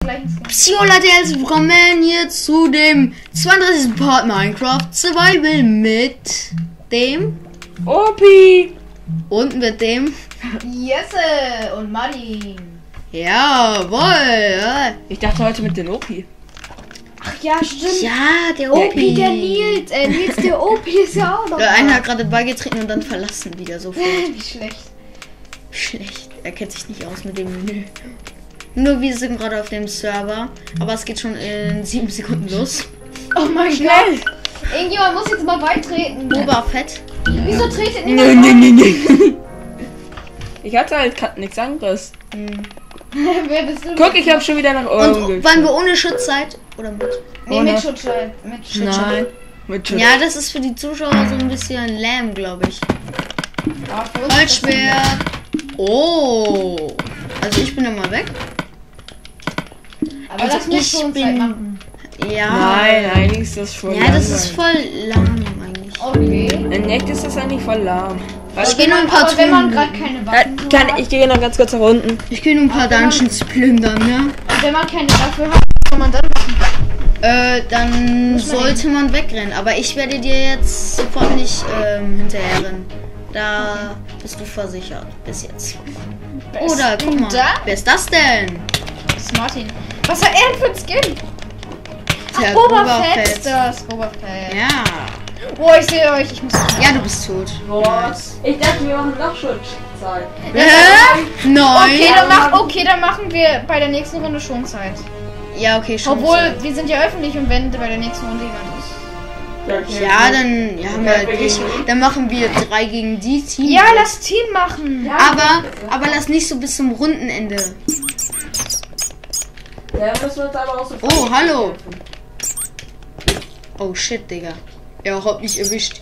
Psio Leute, herzlich willkommen hier zu dem 32. Part Minecraft Survival mit dem Opi und mit dem Jesse und Martin. Jawohl. Ich dachte heute mit dem Opi. Ach ja, stimmt. Ja, der Opi, Opi. der Nils. Nils, der Opi ist ja auch noch. Der eine hat gerade beigetreten und dann verlassen wieder sofort. Wie schlecht. Schlecht. Er kennt sich nicht aus mit dem Menü. Nur wir sind gerade auf dem Server, aber es geht schon in 7 Sekunden los. Oh mein Gott. Irgendjemand muss jetzt mal beitreten. Oberfett. Wieso tretet niemand Nee. Ich hatte halt nichts anderes. Wer bist du? Guck, ich habe schon wieder nach oben Und waren wir ohne Schutzzeit? Oder mit? Nee, mit Schutzschein. Mit Schutzschein. Nein. Mit Schutz. Ja, das ist für die Zuschauer so ein bisschen lahm, glaube ich. Ja, für uns Holzschwert. Oh. Also ich bin dann mal weg. Aber Also lass mich ich schon bin- Zeit machen. Ja. Nein, eigentlich ist das voll Ja, das ist voll lahm eigentlich. Okay. In echt ist das eigentlich voll lahm. Ich gehe nur ein paar Aber wenn man Truhen. gerade keine Waffen hat. Ich gehe noch ganz kurz nach unten. Ich gehe nur ein paar Dungeons plündern, ne? Wenn man keine Waffe hat, kann man dann machen. Dann Muss man sollte man wegrennen. Aber ich werde dir jetzt sofort nicht hinterherrennen. Da bist du versichert. Bis jetzt. Oder guck mal. Da? Wer ist das denn? Das ist Martin. Was hat er denn für ein Skin? Der Boba Boba Fett Fett. ist das. Boba Fett. Ja. Oh, ich sehe euch. Ich muss. Ja, du bist tot. Was? Ich dachte, wir machen noch Schutzzeit. Nein. Okay, dann machen wir bei der nächsten Runde schon Zeit. Ja, okay, schon. Obwohl, wir sind ja öffentlich und wenn bei der nächsten Runde jemand ist. Ja, dann haben wir halt Pech. Dann machen wir 3 gegen die Team. Ja, lass Team machen. Aber lass nicht so bis zum Rundenende. Ja, müssen wir uns aber auch so. Oh, hallo. Oh shit, Digga. Er hat mich erwischt.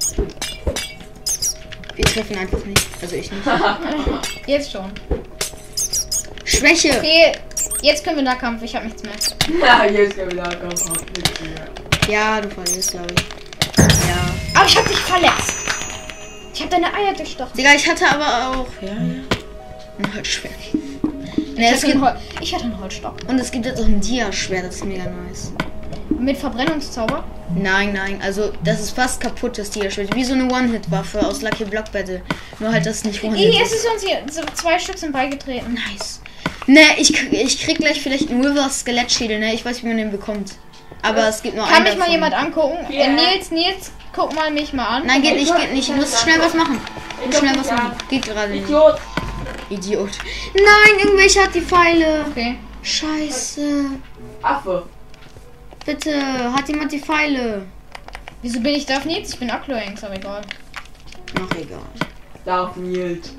Wir treffen einfach nicht. Also ich nicht. Jetzt schon. Schwäche. Okay, jetzt können wir Nahkampf. Ich habe nichts mehr. Ja, jetzt können wir da kommen. Ja, du verlierst, glaube ich. Ja. Aber ich habe dich verletzt. Ich habe deine Eier durchstochen. Digga, ich hatte aber auch. Ja. Ein Holzschwert. Ne, Ich hatte einen Holzstock. und es gibt jetzt auch ein Dia-Schwert, das ist mega nice. Mit Verbrennungszauber. Nein, also das ist fast kaputt, das Dia-Schwert. Wie so eine One-Hit-Waffe aus Lucky Block Battle. Nur halt das nicht One-Hit. Es ist uns hier. So 2 Stück sind beigetreten. Nice. Ne, ich krieg gleich vielleicht einen Wither Skelettschädel, ne? Ich weiß, wie man den bekommt. Aber es gibt nur einen. Kann mich mal davon. jemand angucken? Ja. Nils, guck mal mich mal an. Nein, geht nicht. Ich muss schnell was machen. Geht gerade nicht. Idiot. Nein, irgendwelcher hat die Pfeile. Okay. Scheiße. Affe. Bitte, hat jemand die Pfeile? Wieso bin ich Darf Nils? Ich bin Aklo-Hengst, aber egal. Ach, egal. Darf Nils.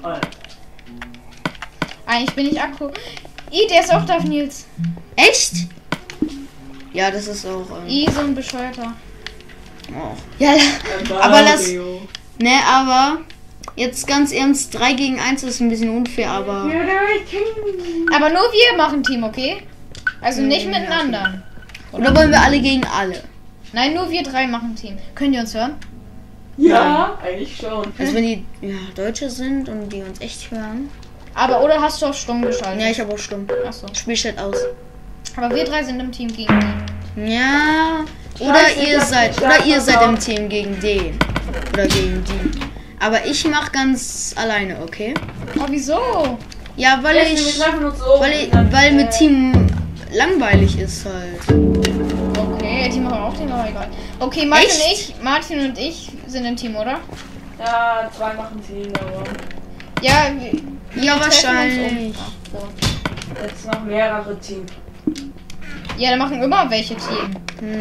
Eigentlich bin ich Akku. Der ist auch Darf Nils. Echt? Ja, das ist auch. So ein Bescheuerter. Oh. Ja, aber aber jetzt ganz ernst, 3 gegen 1 ist ein bisschen unfair, aber. Aber nur wir machen Team, okay? Also nicht mit den anderen. Oder wollen wir alle gegen alle? Nein, nur wir 3 machen Team. Könnt ihr uns hören? Ja, eigentlich schon. Also wenn die Deutsche sind und die uns echt hören. Aber oder hast du auf stumm geschaltet? Ja, ich habe auch stumm. Achso. Spielstand aus. Aber wir 3 sind im Team gegen die. Ja. Oder ihr seid im Team gegen den. Oder gegen die. Aber ich mach ganz alleine, okay? Oh, wieso? Ja, weil mit Team langweilig ist halt. Okay, Team aber auch Team, aber egal. Okay, Martin und ich sind im Team, oder? Ja, 2 machen Team, aber. Ja, Ja, wir treffen wahrscheinlich. uns um. Jetzt noch mehrere Teams. Ja, da machen immer welche Team.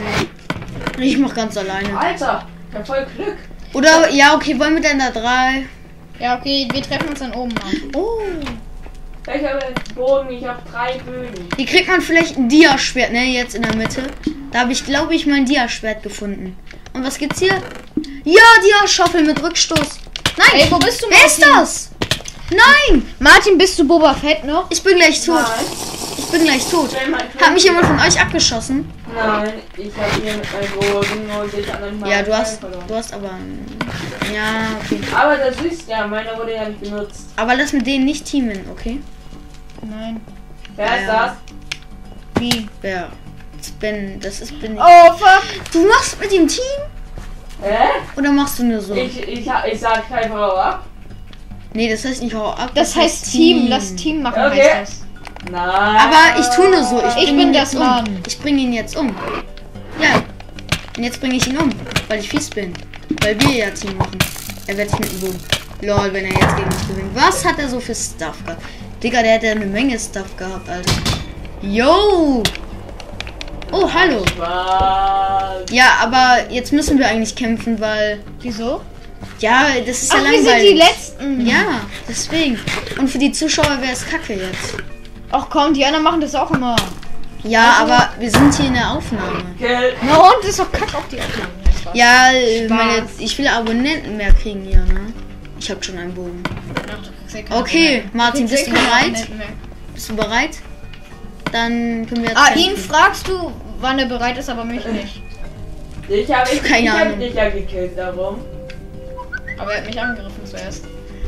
Ich mach ganz alleine. Alter, ich hab voll Glück. Oder, ja, okay, wollen wir denn da 3? Ja, okay, wir treffen uns dann oben an. Oh. Ich habe einen Bogen, ich habe 3 Bögen. Hier kriegt man vielleicht ein Dia-Schwert, ne? Jetzt in der Mitte. Da habe ich, glaube ich, mein Dia-Schwert gefunden. Und was gibt's hier? Ja, Dia-Schaufel mit Rückstoß. Nein! Ey, wo bist du, Wer ist das? Nein! Martin, bist du Boba Fett noch? Ich bin gleich tot. Ich bin gleich tot. Hat mich jemand von euch abgeschossen? Nein, ich habe hier mit meinem Bogen und ich habe nicht mal. Ja, du verloren. hast aber... Ja, okay. Aber das ist ja, meiner wurde ja nicht benutzt. Aber lass mit denen nicht teamen, okay? Nein. Wer ist Ja. das? Wie? Wer? Bin ich. Oh, fuck. Du machst mit dem Team? Hä? Oder machst du nur so? Ich sag einfach hau ab. Nee, das heißt nicht hau ab. Das heißt Team. Lass Team machen, Okay. heißt das. Nein. Aber ich tue nur so. Ich bring bin ihn das jetzt Mann. Ich bringe ihn jetzt um. Ja. Und jetzt bringe ich ihn um, weil ich fies bin. Weil wir ja Team machen. Er wird sich mit dem Bogen. Lol, wenn er jetzt gegen mich gewinnt. Was hat er so für Stuff gehabt? Digga, der hätte eine Menge Stuff gehabt, Alter. Yo! Oh, hallo. Was? Ja, aber jetzt müssen wir eigentlich kämpfen, weil... Wieso? Ja, das ist ja Ach, wir langweilig. sind die Letzten. Ja, deswegen. Und für die Zuschauer wäre es kacke jetzt. Ach komm, die anderen machen das auch immer. Ja, Also- aber wir sind hier in der Aufnahme. Kill. Na und? Das ist doch kack auf die Aufnahme. Ja, Spaß. ich will Abonnenten mehr kriegen hier, ne? Ich hab schon einen Bogen. Okay, Martin, bist du bereit? Bist du bereit? Dann können wir jetzt Ihn kämpfen. fragst du, wann er bereit ist, aber mich nicht. Ich hab Ahnung. dich ja gekillt darum. Aber er hat mich angegriffen zuerst.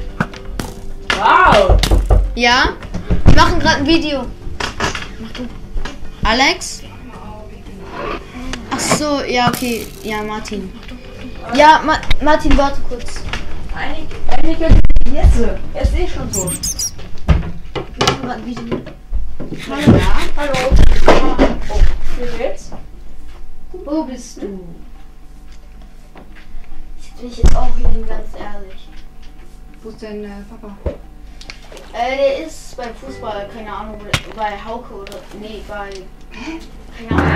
Wow. Ja? Wir machen gerade ein Video. Mach du. Alex? Ach so, ja, okay. Ja, Martin. Ja, Martin, warte kurz. Einige jetzt sehe ich schon so. Wir machen gerade ein Video. Hallo. Ja. Hallo. Oh, wie geht's? Wo bist du? Ich bin jetzt auch hier ganz ehrlich. Wo ist denn Papa? Der ist beim Fußball, keine Ahnung, bei Hauke oder. Nee, bei. Keine Ahnung.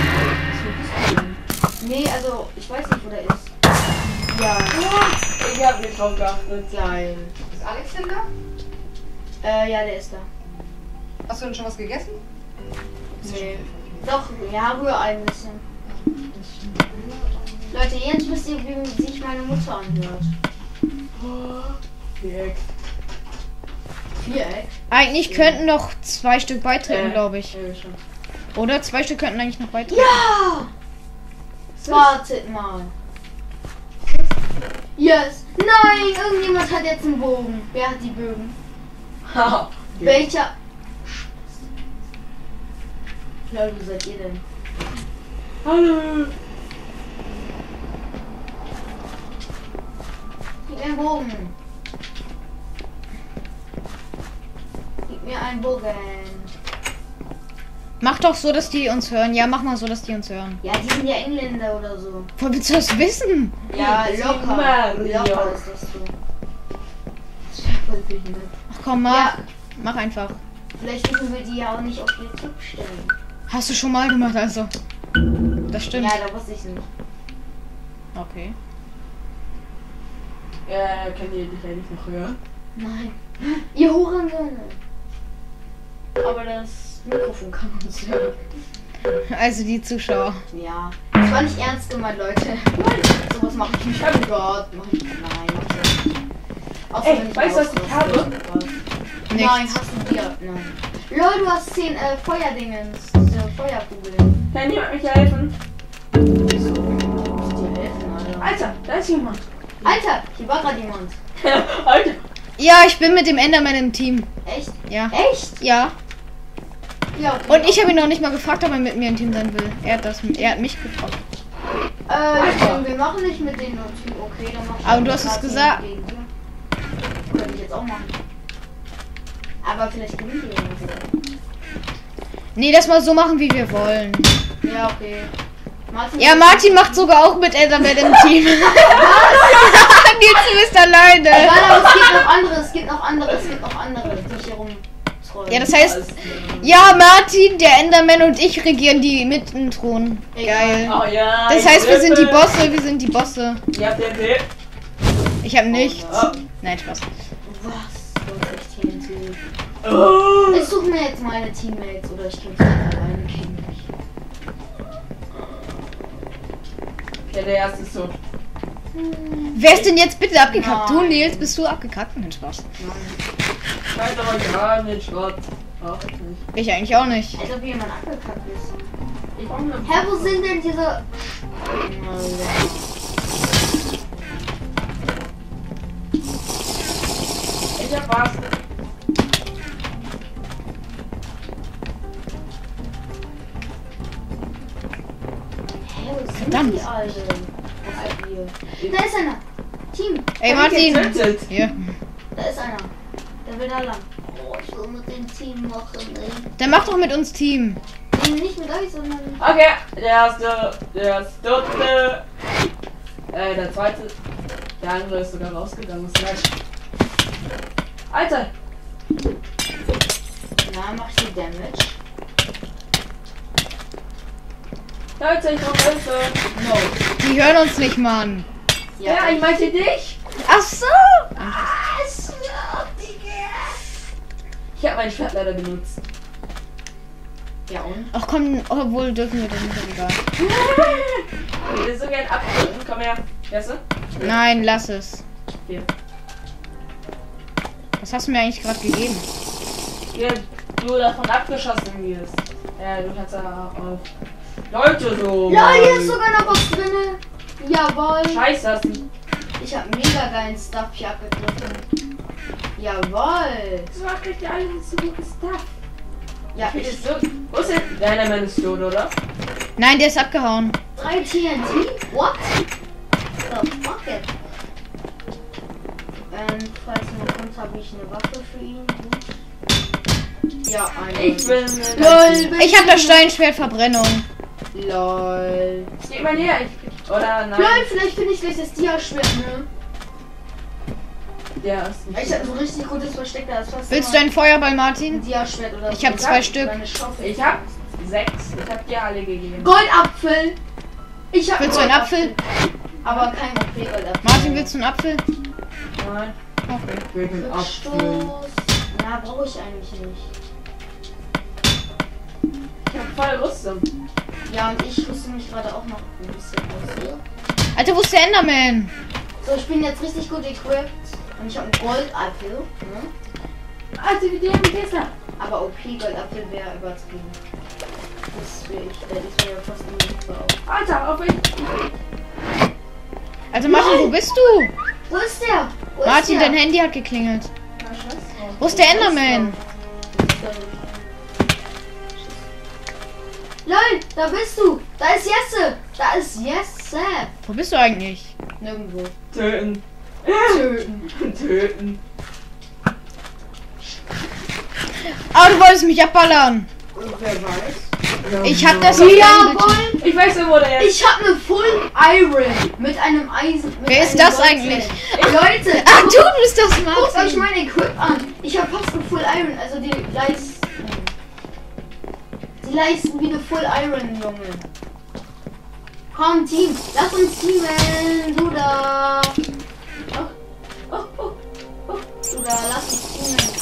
Nee, also ich weiß nicht, wo der ist. Ja. Ich hab nicht drauf geachtet. Geil. Ist Alex denn da? Ja, der ist da. Hast du denn schon was gegessen? Nee. Doch, ja, rühr ein bisschen. Leute, jetzt wisst ihr, wie sich meine Mutter anhört. Viereck. Viereck? Eigentlich könnten noch 2 Stück beitreten, glaube ich. Schon. Oder 2 Stück könnten eigentlich noch beitreten. Ja! Wartet mal. Yes! Nein! Irgendjemand hat jetzt einen Bogen. Wer hat die Bögen? Haha. Welcher? Leute, wo seid ihr denn? Hallo. Gib mir einen Bogen. Gib mir einen Bogen. Mach doch so, dass die uns hören. Ja, mach mal so, dass die uns hören. Ja, die sind ja Engländer oder so. Woher willst du das wissen? Ja, Das ist locker. Mario. Locker ist das so. Das ist ja voll behindert. Ach komm, mach. Ja. Mach einfach. Vielleicht müssen wir die ja auch nicht auf YouTube stellen. Hast du schon mal gemacht, also. Das stimmt. Ja, da wusste ich nicht. Okay. Kann ihr dich eigentlich noch hören? Nein. Ihr Hurensöhne. Aber das Mikrofon kann uns hören. Also die Zuschauer. Ja. Das war nicht ernst gemeint, Leute. Sowas mache ich nicht. Oh Gott. Mach ich. Nein, mach ich nicht. Außer Ey, wenn ich weißt du, was ich ausraste. habe? Nein, hast du dir. Nein. Lol, du hast 10 Feuerdingens. Diese Feuerkugeln. Kann jemand mich helfen? Wieso? Ich muss dir helfen, Alter. Alter, da ist jemand. Alter, hier war gerade jemand. Alter. Ja, ich bin mit dem Enderman im Team. Echt? Ja. Echt? Ja. Ja, okay. Und ich habe ihn noch nicht mal gefragt, ob er mit mir im Team sein will. Er hat mich gefragt. Wir machen nicht mit denen im Team. Okay, dann mach ich Aber du das hast es gerade gesagt. gegen dir. Könnte ich jetzt auch machen. Aber vielleicht gewinnen die ja nicht. Nee, das mal so machen, wie wir wollen. Ja, okay. Martin, Ja, Martin macht sogar auch mit Enderman im Team. Nils, du bist alleine. Egal, aber es gibt noch andere, die hier rumtrollen. Ja, das heißt, ja, Martin, der Enderman und ich regieren die Mittenthron. Geil. Oh ja. Das heißt, wir sind die Bosse, Ihr habt den Tipp. Ich habe nichts. Oh. Nein, Spaß. Was? Du hast echt TNT. Oh. Ich suche mir jetzt meine Teammates oder ich kämpfe alleine gegen mich. Okay, der erste ist tot. Wer ist denn jetzt bitte abgekackt? Du, Nein. Nils, bist du abgekackt? Nein, Spaß. Ich weiß aber gar nicht, Schrott. Auch nicht. Ich eigentlich auch nicht. Als ob jemand abgekackt ist. Ich brauche eine Hä, wo sind denn diese... Ich hab was. Verdammt. Da ist einer. Team. Ey, Martin. Hier. Da ist einer. Der will da lang. Oh, ich will mit dem Team machen, ey. Der macht doch mit uns Team. Nee, nicht mit euch, sondern... Okay, der erste, der dritte, der zweite, der andere ist sogar rausgegangen. Das Match. Alter! Na, mach die Damage. Leute, ich brauche Hilfe. No. Die hören uns nicht, Mann. Ja, ich meinte dich. Ach so. Ich habe mein Schwert leider benutzt. Ja, und? Ach komm, obwohl dürfen wir das nicht, egal. Ich will so gern abdrücken. Komm her. Weißt du? Nein, lass es. Hier. Was hast du mir eigentlich gerade gegeben? Hier, du davon abgeschossen wirst. Du kannst da auf Leute so. Ja, hier ist sogar noch was drin. Jawohl. Scheiße, hast du. Ich hab mega geilen Stuff hier abgegriffen. Jawohl. So kriegt ihr alle so gutes Stuff. Ja, Ich ich... so. Wo ist denn? Deiner Mann ist tot, oder? Nein, der ist abgehauen. 3 TNT? What? The fuck it? Falls er noch kommt, habe ich eine Waffe für ihn. Gut. Ja, eine. Ich bin. LOL, Ich habe das Steinschwert Verbrennung. LOL. Geh mal näher. Oder nein? LOL, vielleicht finde ich gleich das Dia-Schwert, ne? Ja, ist nicht. Ich habe so ein richtig gutes Versteck, da ist fast Willst du immer einen Feuerball, ein Martin? Dia-Schwert oder so. Ich habe 2 Stück. Oder eine Schaufel. Ich hab 6. Ich hab dir alle gegeben. Goldapfel! Ich hab Willst du einen Apfel? Aber kein OP-Goldapfel. Martin, willst du einen Apfel? Nein. Okay. Ich will einen Apfel. Rückstoß. Na, brauche ich eigentlich nicht. Ich hab voll Rüstung. Ja, und ich rüste mich gerade auch noch ein bisschen aus hier. Alter, wo ist der Enderman? So, ich bin jetzt richtig gut equipped. Und ich habe einen Goldapfel. Ne? Alter, wie der ist da? Aber OP-Goldapfel wäre übertrieben. Das wäre ja fast unmöglich auch. Alter, auf mich. Also Martin, wo bist du? Wo ist der? Wo Martin, ist der? dein Handy hat geklingelt. Na, scheiße. Wo ist der Enderman? LOL, da bist du! Da ist Jesse! Da ist Jesse! Wo bist du eigentlich? Nirgendwo. Töten. Töten. Töten. Oh, du wolltest mich abballern. Und wer weiß? Ich hab das auf deinem Jawohl! Ich weiß ja, wo der ist. Ich habe eine Full Iron mit einem Eisen. Mit Wer ist einem das Goldfeld. eigentlich? Leute! Ah, du bist das, Guckt euch Martin. mein Equip an. Ich habe fast eine Full Iron, also die leisten. Die leisten wie eine Full Iron, Junge. Komm, Team, lass uns teamen. Du da. Du da, lass uns teamen.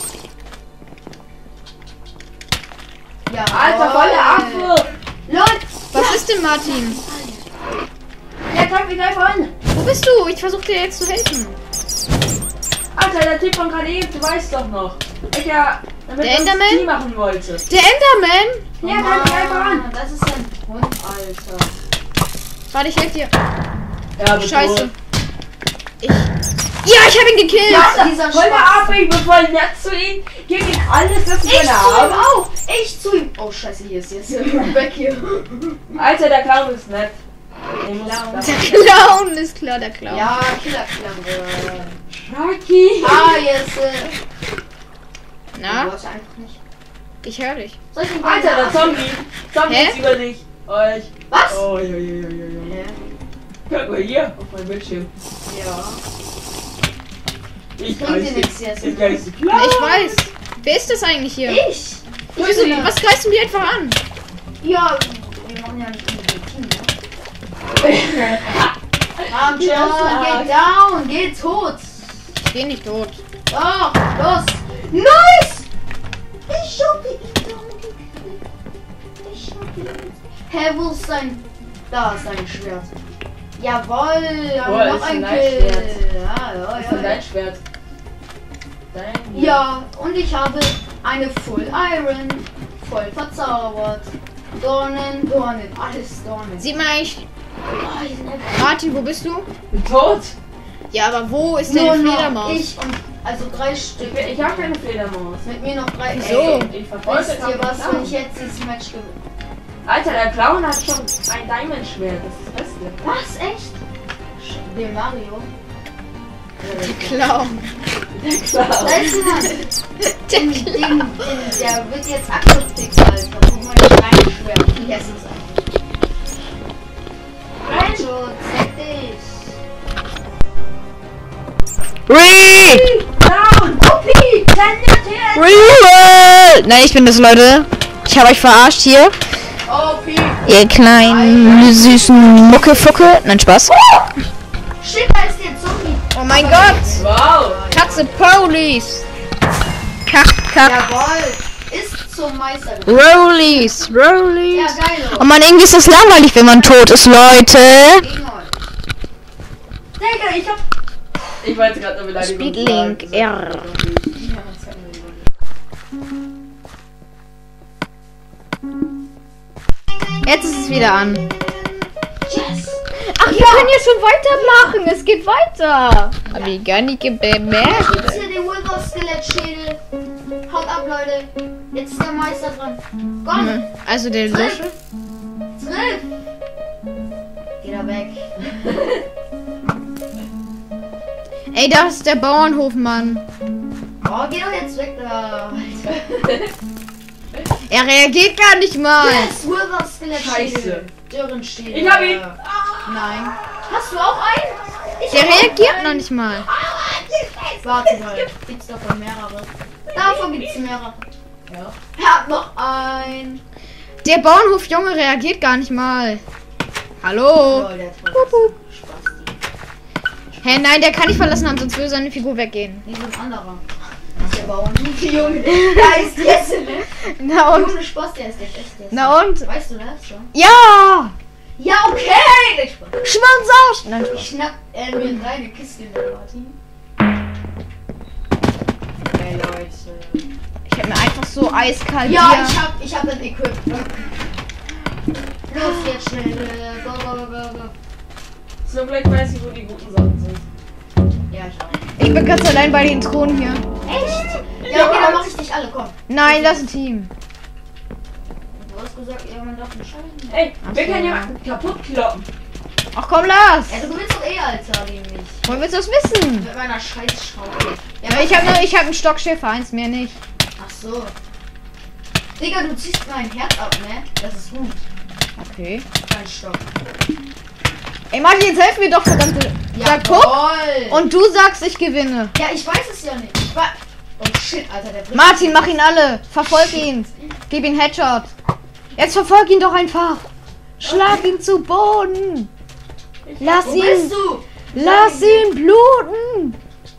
Ja, Alter, voller Affe. Leute, Was ist denn, Martin? Der kommt mich gleich an. Wo bist du? Ich versuche dir jetzt zu helfen. Alter, der Typ von gerade eben, du weißt doch noch. Ich ja, damit Der ich Enderman? die machen wollte. Der Enderman? Ja, kann ich einfach an. Das ist ein Hund, Alter. Warte, ich helfe dir. Ja, Scheiße. Ja, ich habe ihn gekillt. Ja, dieser Voller Schwarz. Affe, ich bin voll nett zu ihm. Gib ihm alles, was ich Ich zu ihm habe. auch. Ich zu ihm. Oh, scheiße, hier ist jetzt weg hier. Alter, der Clown ist nett. Den muss Der Clown ist klar, der Clown. Ja, Killer. Sharky. Ah, jetzt. Na, Du hast einfach nicht. ich höre dich. Soll ich den Alter, der Zombie. Zombie Hä? ist über dich. Euch. Was? Oh, ja. Ja. Guck mal hier auf meinem Bildschirm. Ja. Ich Bringt dir heiße nichts jetzt. Ich heiße Ich weiß. Wer ist das eigentlich hier? Ich? Wieso, was greifst du mich einfach an? Ja, wir machen ja nicht mit dem Team, ne? Komm schon, geht down, geht tot. Ich geh nicht tot. Doch, los. Nice! Ich hab ihn down. Ich hab ihn. Hä, wo ist sein... Da ist sein Schwert. Jawohl, Boah, noch ist ein ein Kill. Schwert. Ja, Was ist denn dein Schwert? Dein Ja, und ich habe eine Full Iron. Voll verzaubert. Dornen, alles Dornen. Sieht man eigentlich... Oh, hier sind einfach Martin, wo bist du? Bin tot? Ja, aber wo ist nur deine noch Fledermaus? ich und also 3 Stück. Ich habe keine Fledermaus. Mit mir noch 3. Wieso? Ich verfolge Wisst ihr was, wenn ich jetzt dieses Match gewinne? Alter, der Clown hat schon ein Diamond-Schwert. Das ist das Beste. Was? Echt? Der Mario. Der Clown. Der Clown. Der wird jetzt abgepickt, Alter. Guck mal, das Reinschwert. Yes, ist einfach. Reinschutz, zeig dich. Clown, Opi, Nein, ich bin das, Leute. Ich habe euch verarscht hier. Opi. Ihr kleinen süßen Muckefucke. Nein, Spaß. Shit, da ist der Zombie. Oh mein Gott. Wow. Katze Police. Kack. Jawohl. Ist zum Meister geworden. Rollies. Ja, geil. Oh man, irgendwie ist das langweilig, wenn man tot ist, Leute. Gegen euch. Digga, ich wollte gerade eine Beleidigung Speedlink sagen. R. Ja, das hat mir überlegt. Jetzt ist es wieder an. Yes. Ach, wir können ja schon weitermachen. Es geht weiter. Hab ich gar nicht bemerkt. Jetzt hier der Wilbur-Skelett-Schädel. Haut ab, Leute. Jetzt ist der Meister dran. Komm. Also der Lusche. Triff. Geh da weg. Ey, da ist der Bauernhof, Mann. Oh, geh doch jetzt weg da. Alter. Er reagiert gar nicht mal. Yes, Wilbur-Skelett-Schädel. Scheiße. Dürrenschädel. Ich hab ihn. Nein. Hast du auch einen? Der reagiert noch nicht mal. Warte mal. Gibt's davon mehrere? Davon gibt's mehrere. Ja. Er hat noch einen. Der Bauernhof, Junge, reagiert gar nicht mal. Hallo. Oh, der hat voll Spaß. Hä, nein, der kann nicht verlassen haben, sonst würde seine Figur weggehen. Nee, so ein anderer. Das ist der Bauernhof, Junge. Da ist jetzt, ne? Na und? Junge Spaß, der ist der Beste. Na und? Weißt du das schon? Ja! Ja, okay! Der Spaß. Schwanzarsch! Nein, Ich schnapp mir deine Kiste, Martin. Hey, Leute. ich hab mir einfach so eiskalt Ja, hier. ich hab das Equip. Los, jetzt schnell. Go, go, go, go, go. So, vielleicht weiß ich, wo die guten Sachen sind. Ja, ich auch. Ich bin ganz allein bei den Thronen hier. Echt? Ja, okay, dann mach ich dich alle, komm. Nein, das ist ein Team. Du hast gesagt, ja, man darf entscheiden. Ey, Ach wir so. können jemanden kaputt kloppen. Ach komm, Lars! Ja, du gewinnst doch eh, Alter, gegen mich. Woher willst du das wissen? Mit meiner Scheißschraube. Ja, ich hab einen Stockschiffer, eins mehr nicht. Ach so. Digga, du ziehst mein Herz ab, ne? Das ist gut. Okay. Kein Stock. Ey, Martin, jetzt helf mir doch, verdammte. Ja, guck! Jawohl. Und du sagst, ich gewinne. Ja, ich weiß es ja nicht. Oh shit, Alter, der bringt Martin, mach ihn alle. Verfolg ihn. Gib ihn Headshot. Jetzt verfolg ihn doch einfach. Schlag ihn zu Boden. Lass Wo ihn. bist du? Lass ihn bluten.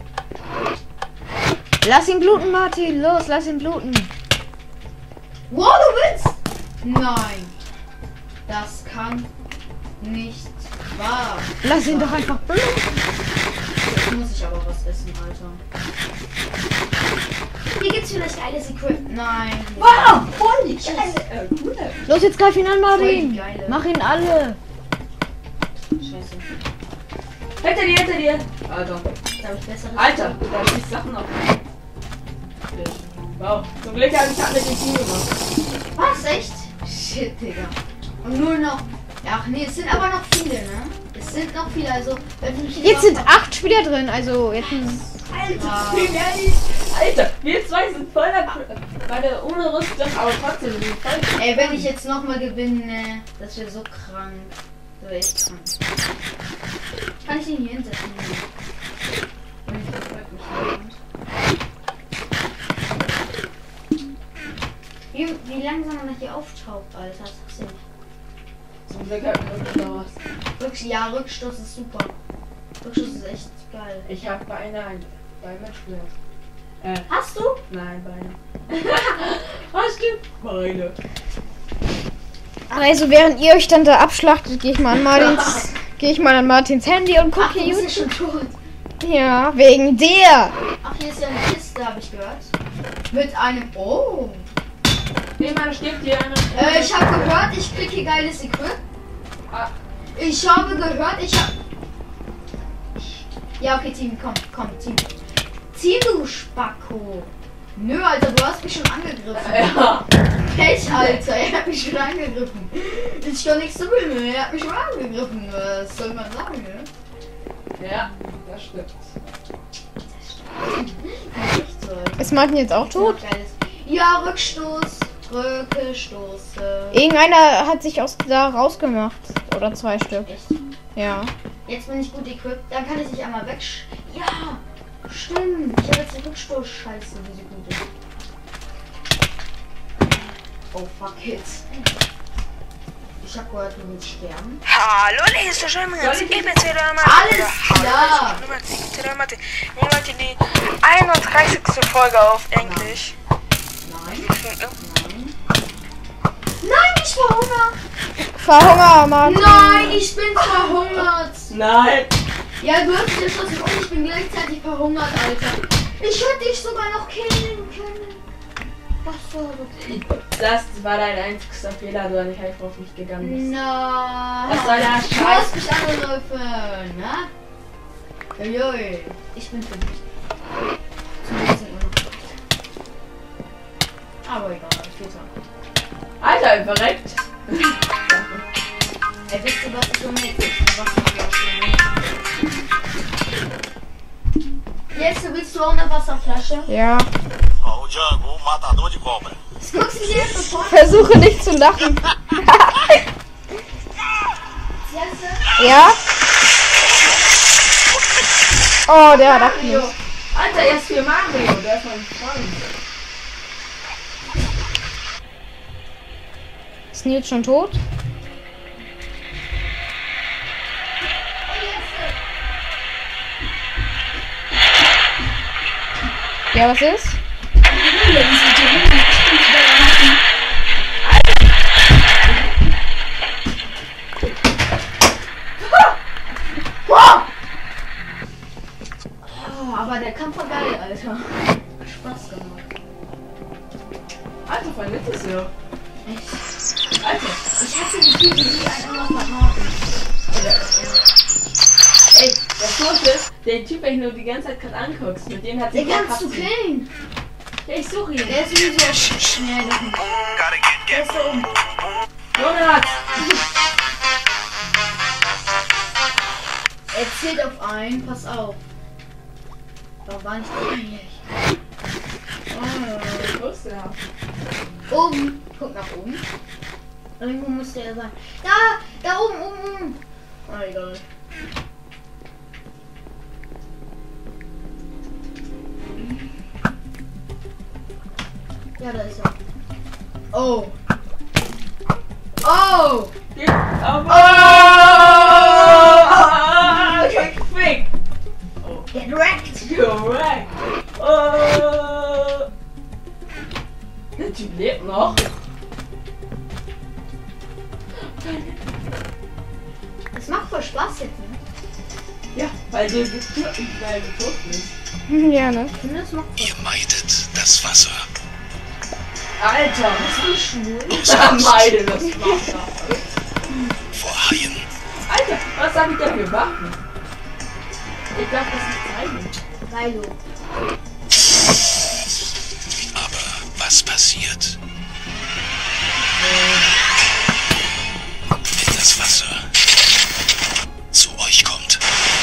Lass ihn bluten, Martin. Los, lass ihn bluten. Wow, du willst? Nein. Das kann nicht wahr. Lass ihn doch einfach bluten. Jetzt muss ich aber was essen, Alter. Hier gibt's vielleicht geiles Equipment. Nein. Wow, voll die geile. Cool. Los, jetzt greif ihn an, Voll Martin. die geile. Mach ihn alle. Scheiße. Hinter dir. Alter. Da hab ich besseres. Alter, da schießt Sachen auf. Wow, zum Glück habe ich mit dem Team gemacht. Was? Echt? Shit, Digga. Und nur noch. Ach nee, es sind aber noch viele, ne? Es sind noch viele, also. Wenn du mich Jetzt sind 8 Spieler drin, also jetzt Alter, wie ehrlich. Alter, wir zwei sind voll beide ohne Rüstung, aber trotzdem sind wir voll. Ey, wenn ich jetzt nochmal gewinne, das wäre so krank. Das wäre echt krank. Kann ich ihn hier hinsetzen? Wenn ich das wirklich nicht wie langsam man hier auftaucht, Alter. Das ist ja Zum Glück hat mir wirklich noch was. wirklich, ja, Rückstoß ist super. Rückstoß ist echt geil. Ich habe Beine ein Schwert. Hast du? Nein, Beine. Hast du? Beine. Also während ihr euch dann da abschlachtet, gehe ich mal an Martins Handy und Ach, gucke du bist ja YouTube. schon tot. Ja, wegen der. Ach, hier ist ja eine Kiste, habe ich gehört. Mit einem. Oh. Nee, meine stirbt hier eine. Ich habe gehört, ich krieg hier geiles Equip. Ah. Ich habe gehört, ich habe. Ja, okay, Team, komm, Team. Team, du Spacko. Nö, Alter, du hast mich schon angegriffen. Ja. Pech, Alter, er hat mich schon angegriffen. Ich kann nichts tun, er hat mich schon angegriffen. Was soll man sagen, ne? Ja, das stimmt. Ist Martin jetzt auch tot? Ja, Rückstoß. Rückstoße. Irgendeiner hat sich aus da rausgemacht. Oder 2 Stück. Echt? Ja. Jetzt bin ich gut equipped. Dann kann ich dich einmal weg. Ja, stimmt. Ich habe jetzt die Rückstoß-Scheiße, wie sie gut ist. Oh, fuck it. Ich hab gehört, du willst sterben. Hallo, lese schon mal. Alles klar. Wie wollt ihr die 31. Folge auf Englisch? Nein. Nein, ich verhungere. Verhunger, Martin. Nein, ich bin verhungert. Nein. Ja, du hast dich erschossen und ich bin gleichzeitig verhungert, Alter. Ich hätte dich sogar noch killen können. Was war das? Das war dein einzigster Fehler, du nicht einfach auf mich gegangen bist. Nein. Was soll der Du Scheiß? hast mich angegriffen, ne? Uiui. Ich bin für dich. Zum 16 Uhr. Aber egal, später. Alter, verreckt. Ey, wisst ihr, was ich so mit Jetzt willst du auch eine Wasserflasche? Ja. Frau Django, matador de cobra. Das guckst du dir jetzt sofort. Versuche nicht zu lachen. Jetzt, Ja? Oh, der hat Mario. abgelöst. Alter, erst für Mario, der ist mein Freund. Ist Nils schon tot? Ja, was ist? oh, aber der Kampf war geil, Alter. Spaß gemacht. Alter, voll nett ist ja. Echt? Alter. Ich hasse die Typen, die einen immer verraten. Ey, das Tote, der Typ, den du die ganze Zeit gerade anguckst, mit dem hat sich Den kannst du killen. Ja, ich suche ihn. Der ist sowieso schnell. Gotta get Der ist da oben. Jonas! Er zählt auf einen, pass auf. Warum war nicht drin? Wo ist der? Oben. Guck nach oben. Irgendwo muss der sein. Da oben. Oh, egal. Ja, da ist er. Oh. Oh! Gefickt! Get wrecked! Korrekt! Der Typ lebt noch. Das macht voll Spaß jetzt, ne? Ja, weil du tot bist. Ja, ne? Ich finde, das macht voll Ihr meidet das Wasser. Alter, Bist du schwul? was meide das Wasser? Vor Haien. Alter, was hab ich denn für Waffen? Ich darf das nicht zeigen. Milo. Aber was passiert? Wenn das Wasser zu euch kommt.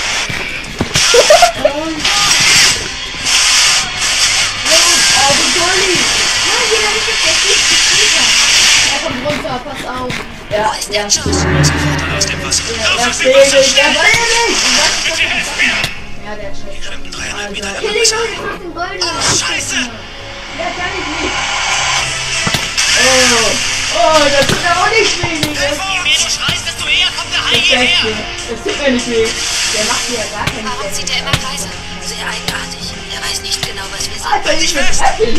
Er kommt runter, pass auf. Ja, ja. Sofort aus dem Wasser. Der Felix, der Ja, der hat Scheiße. Schwimmen 3,5 Meter Kill im ihn Wasser. doch, ich mach den Golden. Scheiße! Ja, kann ich nicht. Oh, das tut mir auch nicht weh, Digga. Je mehr du schreist, desto eher kommt der Hai Das hierher. tut mir nicht weh. Der macht dir ja gar keinen Warum zieht er immer Kreise? Sehr eigenartig. Er weiß nicht genau, was wir sind. Alter, ich bin fertig.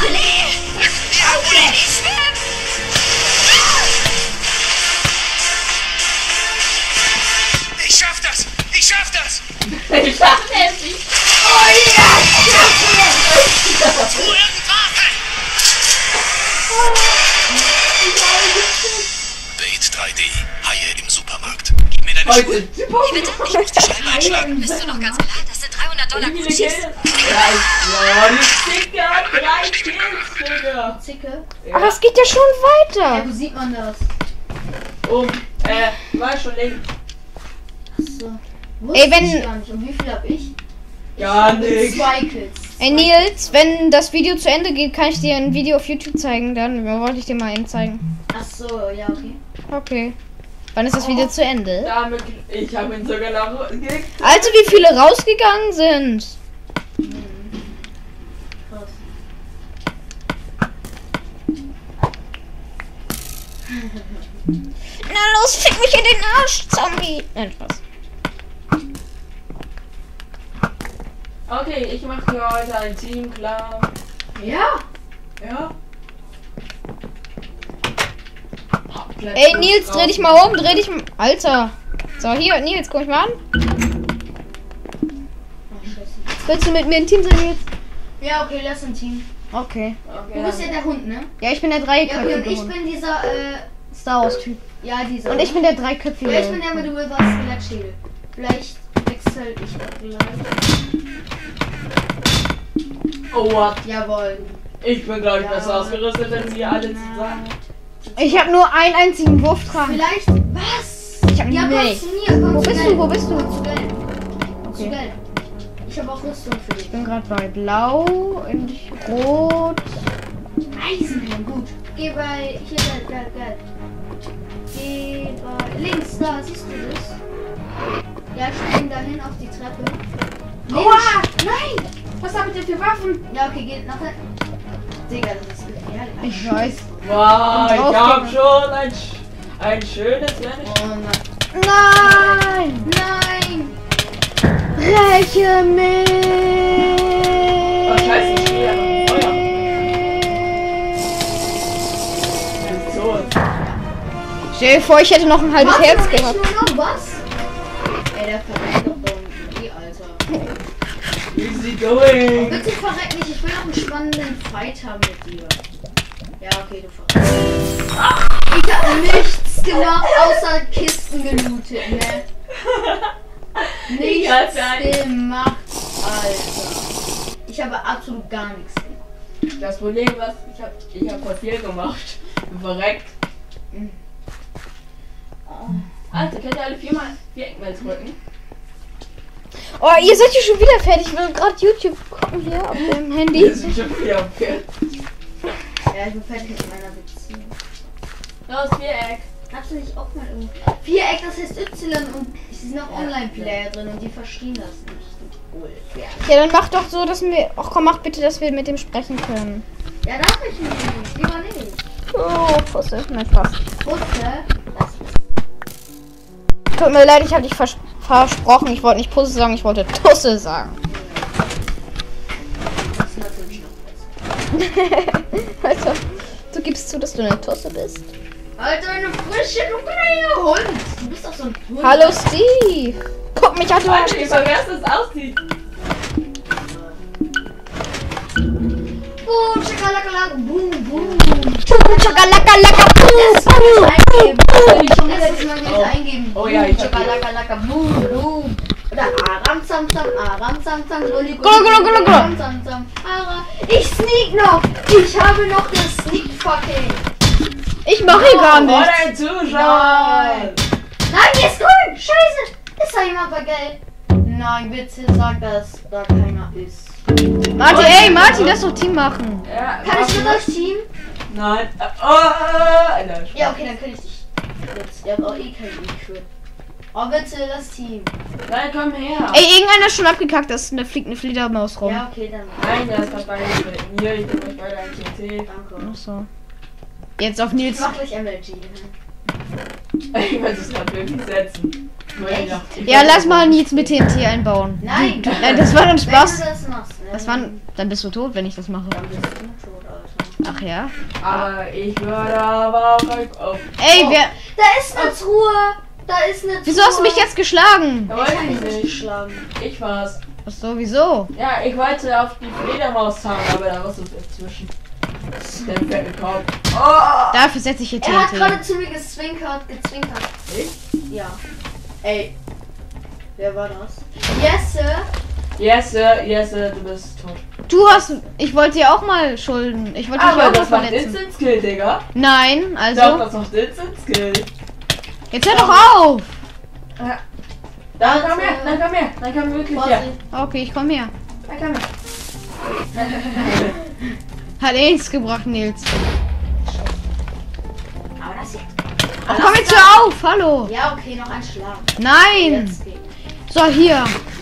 Ich schaff das! Ich schaff das! Ich schaff es nicht. Tu irgendwas! Bait 3D. Haie im Supermarkt. Gib mir dein Heute. Wie bitte? Ich muss die Scheibe einschlagen. Bist du noch ganz klar? Das sind $300 Wie viele Gutschis. Kills? Ja, die Zicke hat 3 Kills, Digga. Zicke. Ach, es geht ja schon Ja, weiter. wo sieht man das? War schon links. Achso. Wusste Ey, wenn- ich gar nicht. Und wie viel hab ich? Gar Ich nichts. hab 2 Kills. Ey Nils, wenn das Video zu Ende geht, kann ich dir ein Video auf YouTube zeigen. Dann wollte ich dir mal eben zeigen. Achso, ja, okay. Okay. Wann ist das Video zu Ende? Damit, ich habe ihn sogar noch gekriegt. Also wie viele rausgegangen sind? Krass. Na los, fick mich in den Arsch, Zombie. Nein, Spaß. Okay, ich mache hier heute ein Team, klar. Ja. Ja. Ey Nils, dreh dich mal um, dreh dich mal. Alter. So, hier, Nils, guck mich mal an. Oh, scheiße. Willst du mit mir ein Team sein, Nils? Ja, okay, lass ein Team. Okay. Okay, Du bist ja der Hund, ne? Ja, ich bin der Ja, okay, und dreiköpfige ich Hund. bin dieser, Star Wars Typ. ja, dieser. Und ich bin der dreiköpfige. Ja, ich bin der mit dem Skelettschild. Vielleicht wechsel ich auch gleich. Oh, what? Jawohl. Ich bin, glaube ich, Ja. besser ausgerüstet, wenn sie alle zusammen. Ich habe nur einen einzigen Wurftrank. Vielleicht. Was? Ich hab Ja, komm nichts. zu mir. Komm Wo zu bist gelb. du? Wo bist du? Komm zu gelb. Zu Okay. gelb. Ich habe auch Rüstung für dich. Ich bin gerade bei Blau und Rot. Eisenhelm, gut. Geh bei. Hier, gelb. Geh bei. Links, da, siehst du das? Ja, spring dahin auf die Treppe. Aua! Nein! Was habt ihr für Waffen? Ja, okay, geht nachher. Digga, das ist gefährlich. Ich weiß. Wow, ich drauf hab gehen. schon ein schönes Oh nein. Nein! Nein! Räche mich! Oh, scheiße, ich stehe ja noch im Feuer. Ist tot. Stell dir vor, ich hätte noch ein halbes Warte, Herz noch nicht gehabt. nur noch was? Ey, der verreckt doch irgendwie, Alter. Easy going. Bitte verreck nicht, ich will noch einen spannenden Fight haben mit dir. Ja, okay, du verreckst. Ich hab nichts gemacht, außer Kisten gelootet, ne? Nichts gemacht, Alter. Ich habe absolut gar nichts gemacht. Das Problem was ich hab voll viel gemacht. Verreckt. Also, könnt ihr alle 4 Eckmal drücken? Oh, ihr seid ja schon wieder fertig. Ich will gerade YouTube gucken hier auf dem Handy. Wir sind schon wieder am Pferd. Ja, ich bin fertig mit meiner Beziehung. Los, Viereck. Hast du nicht auch mal irgendwo... Viereck, das heißt Y und es sind noch Online-Player drin und die verstehen das nicht. Du Bull. Ja, dann mach doch so, dass wir... Ach komm, mach bitte, dass wir mit dem sprechen können. Ja, darf ich nicht. Lieber nicht. Oh, Pusse. Nein, Spaß. Busse, das ist... Tut mir leid, ich habe dich versprochen. Ich wollte nicht Pusse sagen, ich wollte Tusse sagen. Das ist natürlich noch besser. Also, du gibst zu, dass du eine Tusse bist. Alter, eine frische, du kleiner Hund. Du bist doch so ein Hund. Hallo Steve. Guck mich an, du Alter, wie pervers das aussieht. Boom, schakalaka, boom, boom. Chakalaka, laka, Eingeben. Schon letztes Mal will ich eingeben. Oh ja, ich hab Schakalaka, boom, boom. Oder Aram, Sam, Gulli, Gulli. Aram, Sam, Ara. Ich sneak noch. Ich habe noch das Sneak fucking. Ich mache hier gar Oh, nichts. dein Zuschauer. Nein, hier ist grün. Scheiße. Ist da jemand bei Gelb? Nein, bitte sag, dass da keiner ist. Martin, Martin, lass doch Team machen. Ja, Kann ich mit euch Team? Nein. Nein. Ja, okay, dann kann ich dich. Jetzt. Ihr habt auch eh keinen E-Crit. Oh, bitte, lass Team. Nein, komm her. Ey, irgendeiner ist schon abgekackt, da fliegt eine Fledermaus rum. Ja, okay, dann. Nein, das hat beide mit mir. Ich bin euch beide ein TNT. Danke. Ach so. Jetzt auf Ich Nils. mach gleich MLG. Ich wollte es gerade wirklich setzen. Echt? Ja, lass mal Nils mit TNT einbauen. Nein. Nein, das war dann Wenn Spaß. du das machst, ne? Das war, dann bist du tot, wenn ich das mache. Dann bist du tot, Alter. Ach ja. Aber ich würde aber auch auf. Ey, wer... Da ist eine Truhe. Da ist eine Truhe. Wieso hast du mich jetzt geschlagen? Da Ich wollte hab ich mich nicht nicht. geschlagen. Ich war's. Ach so, wieso? Ja, ich wollte auf die Fledermaus hauen, aber da warst du dazwischen. Der fette Kopf. Oh! Dafür setze ich hier Er hat gerade TNT. zu mir gezwinkert. Ich? Ja. Ey. Wer war das? Yes, Sir. Yes, Sir, du bist tot. Du hast. Ich wollte dir auch mal schulden. Ich wollte dich Aber auch mal das macht verletzen. Instant Skill, Digga. Nein, Doch, also. das macht Instant Skill. Jetzt hör doch auf! Dann komm her, dann komm wirklich her. Okay, ich komm her. Dann komm her. Hat eh nichts gebracht, Nils. Aber das jetzt. Ach, komm jetzt hör auf! Hallo! Ja, okay, noch ein Schlag. Nein! Jetzt geht. So, hier.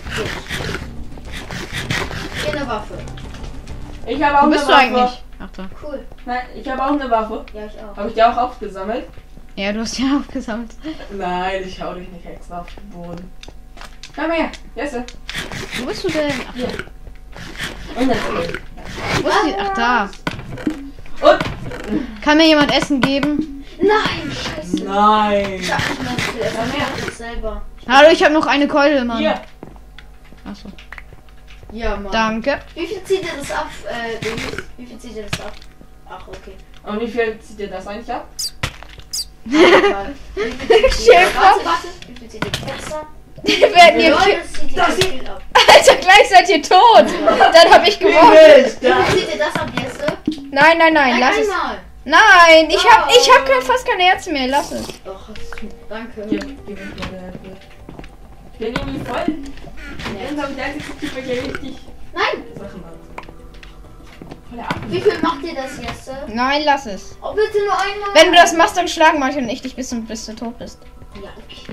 Hier eine Waffe. Ich habe auch Wo eine bist du Waffe. eigentlich? Ach da. Cool. Nein, ich habe auch eine Waffe. Ja, ich auch. Habe ich die auch aufgesammelt? Ja, du hast ja aufgesammelt. Nein, ich hau dich nicht extra auf den Boden. Komm her, Jesse. Wo bist du denn? Ach, Hier. Und das Skill. wo ist die? Ach da. Und? Kann mir jemand Essen geben? Nein, scheiße. Nein. Ich hab nicht mehr so viel Essen. Ich mach das selber. Hallo, ich habe noch eine Keule, Mann. Hier. Achso. Ja, Mann. Danke. Wie viel zieht ihr das ab? Wie viel zieht ihr das ab? Ach, okay. Und wie viel zieht ihr das eigentlich ab? Egal. Wie viel zieht ihr- Schäfer. Warte. Wie viel zieht ihr besser? Wir werden hier. Leute, das zieht ihr so viel ab. Alter, gleich seid ihr tot. Dann habe ich gewonnen. Wie viel zieht ihr das ab, Jesse? Nein, lass es. einmal. Nein, ich hab fast kein Herz mehr. Lass es. Doch, hast du. Danke. Hier, gib mir mal der Hälfte. Ich bin irgendwie voll. Jetzt habe ich der einzige Typ, der richtig Nein. Sachen macht. Voll der Affen. Wie viel macht ihr das, Jesse? Nein, lass es. Oh, bitte nur einmal. Wenn du das machst, dann schlagen manche und ich dich bis du tot bist. Ja, okay.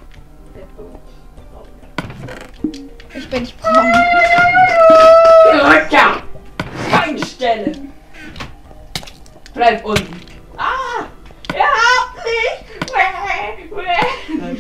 Ich bin nicht braun. Rücker! Beinstelle! Bleib unten. Ah! Er hat mich! Nein,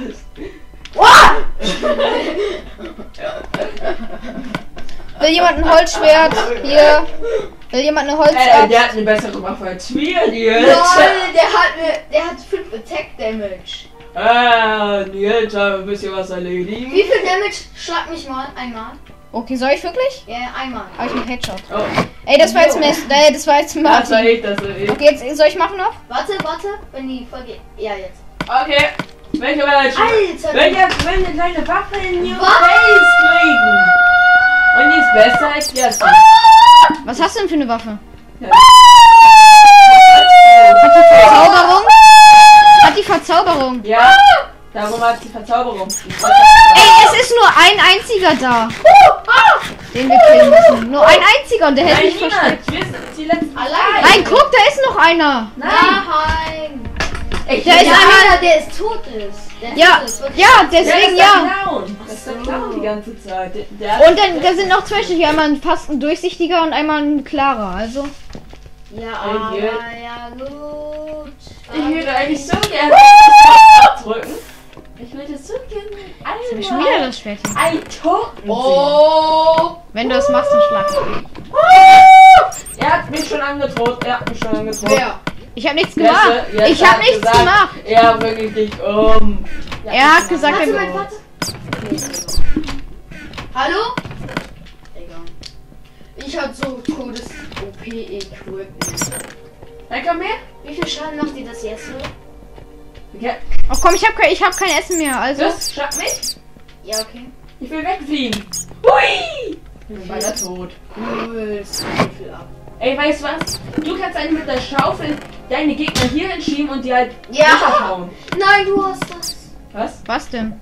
Will jemand ein Holzschwert? Hier. Will jemand eine Holzaxt? der hat eine bessere Waffe als wir, Nils. Lol, der hat 5 Attack Damage. Nils, ein bisschen was erledigen. Wie viel Damage? Schlag mich mal einmal. Okay, soll ich wirklich? Ja, einmal. Aber ich mach Headshot. Oh, Ey, das war jetzt Mist. Das war jetzt das war Martin. ich, das war ich. Okay, jetzt soll ich machen noch? Warte, wenn die Folge. Ja, jetzt. Okay. Welche war das? Alter! Wenn wir eine kleine Waffe in your Was? face kriegen. Und die ist besser als jetzt. Was hast du denn für eine Waffe? Ja. Verzauberung? Hat die Verzauberung? Ja, darum hat die Verzauberung. Ey, es ist nur ein einziger da. Den wir killen müssen. Nur ein einziger und der hält Nein, mich versteckt. niemand. Wir sind die letzten. Allein. Nein, guck, da ist noch einer. Nein! Ich Der ist Ja, einmal. einer, der ist tot ist. Der Ja, tot ist, wirklich. ja, Der deswegen ist der ja. Clown. Das ist der Clown die ganze Zeit. Und dann da sind noch zwei Stücke. Einmal ein fast ein durchsichtiger und einmal ein klarer. Also. Ja, aber Ey, ja gut. Ich würde eigentlich so gerne drücken. Ich würde so gerne Jetzt hab ich schon wieder das Schwert. ein Toten sehen. Oh! Wenn du das machst, dann schlag. Er hat mich schon angedroht. Wer? Ich habe nichts gemacht. Jesse Ich habe hat nichts gesagt, gemacht. Er bringt dich um. Er hat gesagt, Warte, er warte. Hallo? Egal. Ich hab so Todes-OP-Equipment. Dann komm her. Wie viel Schaden macht dir das jetzt? Okay. Ach komm, ich hab kein Essen mehr. Also. Das schafft mich. Ja, okay. Ich will wegfliegen. Hui! Ich bin beinahe tot. Cool, so viel ab. Ey, weißt du was? Du kannst eigentlich mit der Schaufel deine Gegner hier hinschieben und die halt Ja. runterschauen. Nein, du hast das. Was? Was denn?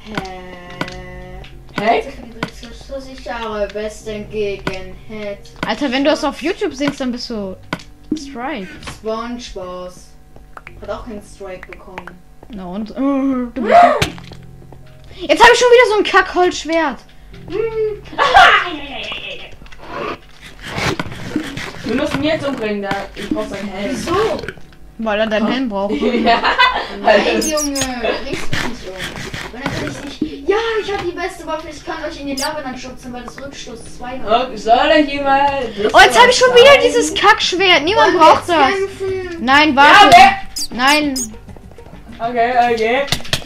Hey? So sichere besten gegen Head. Alter, wenn du das auf YouTube singst, dann bist du Strike. SpongeBob hat auch keinen Strike bekommen. Na und? Du bist jetzt habe ich schon wieder so ein Kackholzschwert. Wir müssen ihn jetzt umbringen, da ich brauch seinen Helm. Wieso? Weil er deinen Helm braucht. Ja. Nein, Junge, bringst mich nicht um. Und dann kann ich nicht. Ja, ich habe die beste Waffe. Ich kann euch in die Lava dann schubsen, weil das Rückstoß 2 hat. Oh, soll ich ihn mal? Oh, jetzt habe ich schon wieder dieses Kackschwert. Niemand Wollen wir braucht jetzt das. kämpfen? Nein, Ja, warte. okay. Nein. Okay.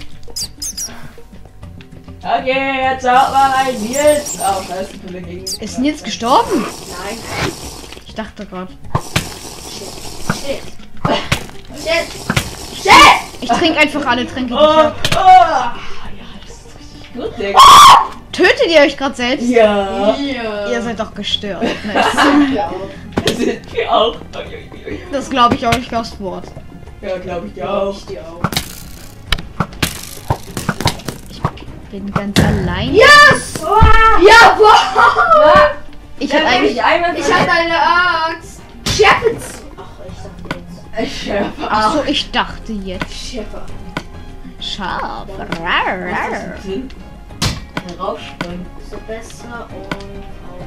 Okay, jetzt schaut mal ein Nils. Oh, da ist eine Pille gegen. Ist Nils gestorben? Nein. Ich dachte gerade. Shit. Ich trinke einfach alle Tränke. Oh, Die ich hab. ja, das ist richtig gut, Digga. Tötet ihr euch gerade selbst? Ja. Ihr seid doch gestört. Nice. Das sind wir auch. Das glaube ich euch aufs Wort. Ja, glaube ich dir auch. Bin ganz allein. Yes! Ja, wow! Ich hab eigentlich. Ich hab eine Axt. Shepherds. Achso, ich dachte jetzt. Schäfer. Scharf. Rausspringen. So besser und auch.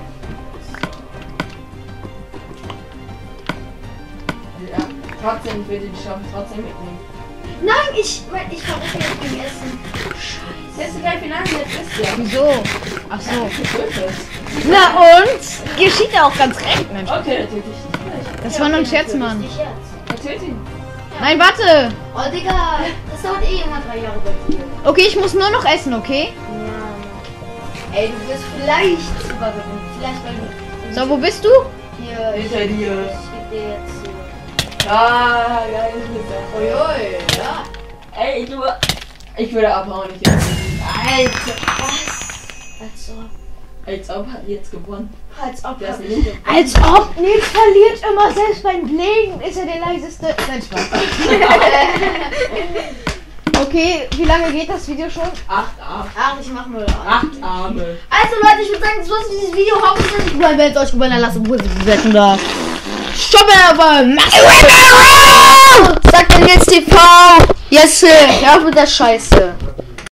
Ja, trotzdem würde ich schon trotzdem mitnehmen. Nein, ich verrücke jetzt beim Essen. Scheiße. Jetzt gleich wie lange jetzt ist ja. Wieso? Ach so. Getötet. Na und? Geschieht ja auch ganz recht, Mensch. Okay, natürlich nicht. Das war nur ein Scherz, Mann. Nicht jetzt. Tötet ihn. Nein, warte. Oh, Digga, das dauert eh immer 3 Jahre bei dir. Okay, ich muss nur noch essen, okay? Ja. Ey, du wirst vielleicht sogar gewinnen. Vielleicht, weil du. So, wo bist du? Hier. Hinter dir. Ich geb dir jetzt hier. Ah, geil. Uiui, ja. Ey, ich würde abhauen, nicht jetzt. Alter, was? Als ob hat jetzt gewonnen. Als ob Der ist hab nicht. Als ob Nils verliert immer, selbst beim Legen ist er der leiseste. Nein, Spaß. Okay, wie lange geht das Video schon? 8 Arme. Ach, ich mach nur 8. 8 Arme. Also Leute, ich würde sagen, das war's für dieses Video. Hauptsächlich gefallen, wenn es euch gefallen hat, lasst einen positiven Bewertung da. Stopp aber! Sagt dann jetzt TV! Yes, hör auf mit der Scheiße.